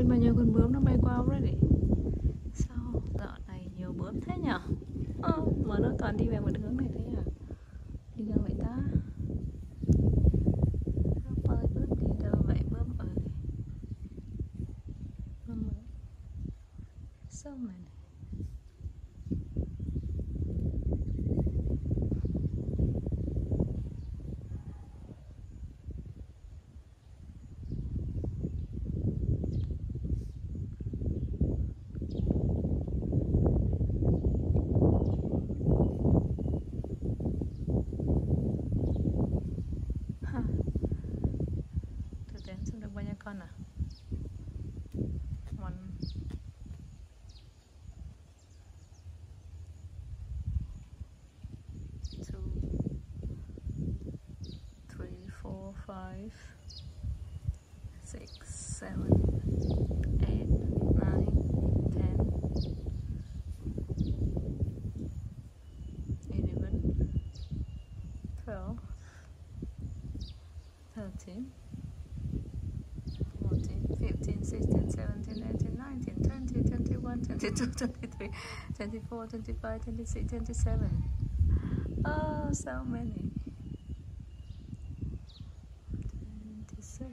bao nhiêu con bướm nó bay qua already. Sao dạo này nhiều bướm thế nhở? Mà nó toàn đi về một hướng này thế à? Đi đâu vậy ta? Bướm ơi, bướm đi đâu vậy bướm ơi? Bướm ơi. So many. Tôi đếm xem được bao nhiêu con à? 1, 2, 3, 4, 5, 6, 7, 8, 9, 10, 11, 12, 13, 14, 15, 16, 17, 18, 19, 20, 21, 22, 23, 24, 25, 26, 27. Oh, so many. 27.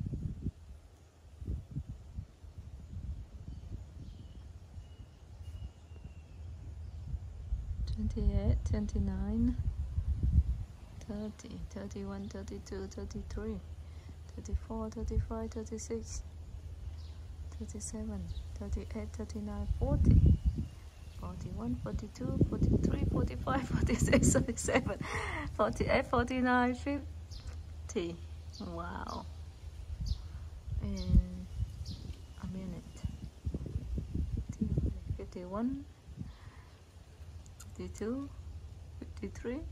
28, 29, 30, 31, 32, 33, 34, 35, 36, 37, 38, 39, 40, 41, 42, 43, 45, 46, 47, 48, 49, 50. Wow. In a minute. 51, 52, 53,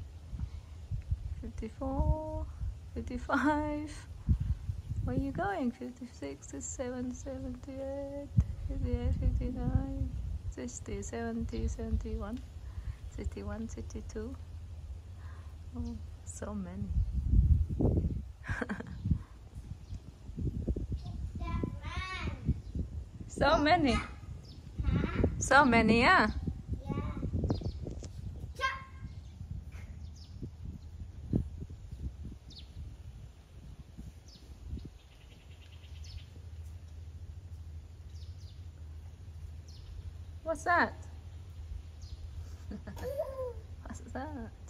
54, 55. Where are you going? 56, 57, 78, 58, 59, 60, 70, 71, 61, 62. Oh, so many. So many. So many, yeah. What's that? What's that?